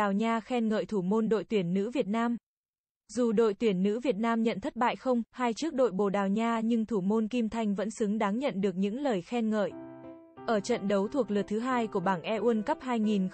Đào Nha khen ngợi thủ môn đội tuyển nữ Việt Nam. Dù đội tuyển nữ Việt Nam nhận thất bại 0-2 trước đội Bồ Đào Nha nhưng thủ môn Kim Thanh vẫn xứng đáng nhận được những lời khen ngợi. Ở trận đấu thuộc lượt thứ 2 của bảng E World Cup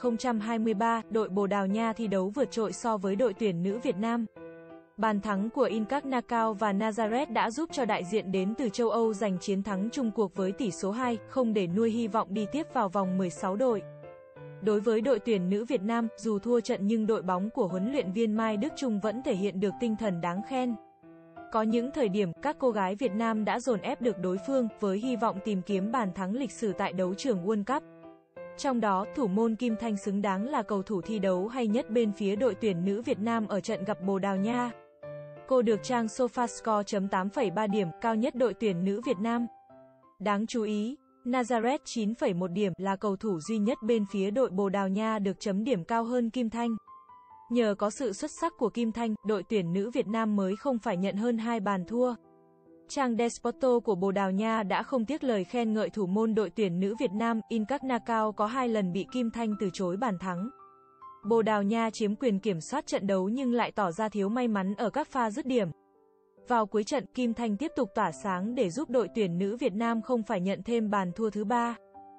2023, đội Bồ Đào Nha thi đấu vượt trội so với đội tuyển nữ Việt Nam. Bàn thắng của Inkac Nakao và Nazareth đã giúp cho đại diện đến từ châu Âu giành chiến thắng chung cuộc với tỷ số 2-0 để nuôi hy vọng đi tiếp vào vòng 16 đội. Đối với đội tuyển nữ Việt Nam, dù thua trận nhưng đội bóng của huấn luyện viên Mai Đức Chung vẫn thể hiện được tinh thần đáng khen. Có những thời điểm, các cô gái Việt Nam đã dồn ép được đối phương, với hy vọng tìm kiếm bàn thắng lịch sử tại đấu trường World Cup. Trong đó, thủ môn Kim Thanh xứng đáng là cầu thủ thi đấu hay nhất bên phía đội tuyển nữ Việt Nam ở trận gặp Bồ Đào Nha. Cô được trang Sofascore 8,3 điểm, cao nhất đội tuyển nữ Việt Nam. Đáng chú ý, Nazareth 9,1 điểm là cầu thủ duy nhất bên phía đội Bồ Đào Nha được chấm điểm cao hơn Kim Thanh. Nhờ có sự xuất sắc của Kim Thanh, đội tuyển nữ Việt Nam mới không phải nhận hơn 2 bàn thua. Trang Desporto của Bồ Đào Nha đã không tiếc lời khen ngợi thủ môn đội tuyển nữ Việt Nam, Inkac Nakao có 2 lần bị Kim Thanh từ chối bàn thắng. Bồ Đào Nha chiếm quyền kiểm soát trận đấu nhưng lại tỏ ra thiếu may mắn ở các pha dứt điểm. Vào cuối trận, Kim Thanh tiếp tục tỏa sáng để giúp đội tuyển nữ Việt Nam không phải nhận thêm bàn thua thứ 3.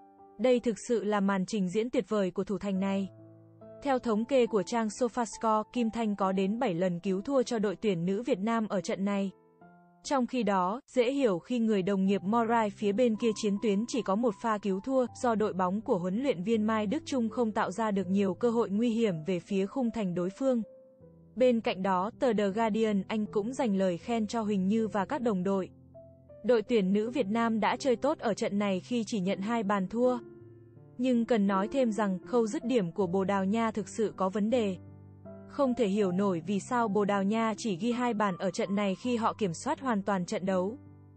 Đây thực sự là màn trình diễn tuyệt vời của thủ thành này. Theo thống kê của trang Sofascore, Kim Thanh có đến 7 lần cứu thua cho đội tuyển nữ Việt Nam ở trận này. Trong khi đó, dễ hiểu khi người đồng nghiệp Morai phía bên kia chiến tuyến chỉ có một pha cứu thua, do đội bóng của huấn luyện viên Mai Đức Chung không tạo ra được nhiều cơ hội nguy hiểm về phía khung thành đối phương. Bên cạnh đó, tờ The Guardian Anh cũng dành lời khen cho Huỳnh Như và các đồng đội. Đội tuyển nữ Việt Nam đã chơi tốt ở trận này khi chỉ nhận 2 bàn thua. Nhưng cần nói thêm rằng, khâu dứt điểm của Bồ Đào Nha thực sự có vấn đề. Không thể hiểu nổi vì sao Bồ Đào Nha chỉ ghi 2 bàn ở trận này khi họ kiểm soát hoàn toàn trận đấu.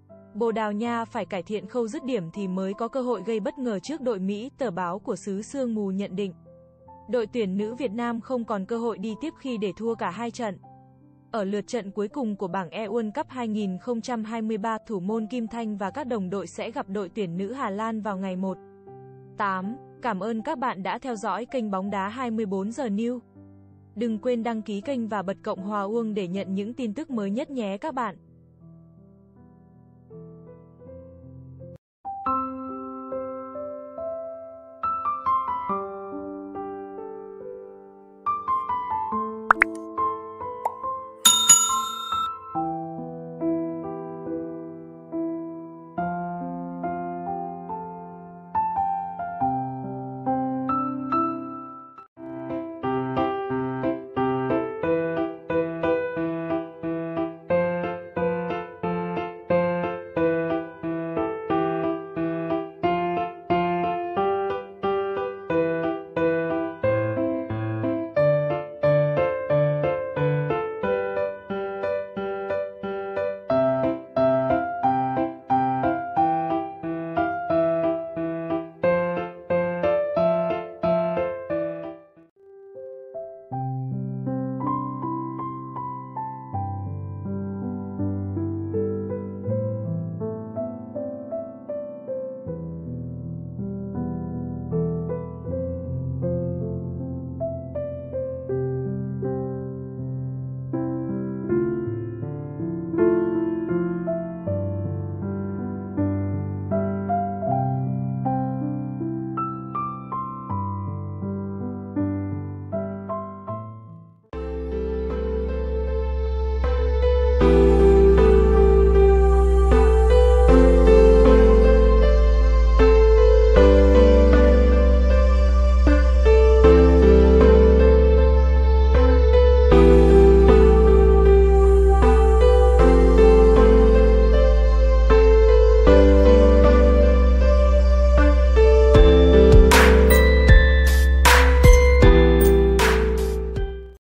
Bồ Đào Nha phải cải thiện khâu dứt điểm thì mới có cơ hội gây bất ngờ trước đội Mỹ, tờ báo của xứ Sương Mù nhận định. Đội tuyển nữ Việt Nam không còn cơ hội đi tiếp khi để thua cả 2 trận. Ở lượt trận cuối cùng của bảng E World Cup 2023, thủ môn Kim Thanh và các đồng đội sẽ gặp đội tuyển nữ Hà Lan vào ngày 1/8. Cảm ơn các bạn đã theo dõi kênh Bóng đá 24 giờ News. Đừng quên đăng ký kênh và bật cộng hòa uông để nhận những tin tức mới nhất nhé các bạn.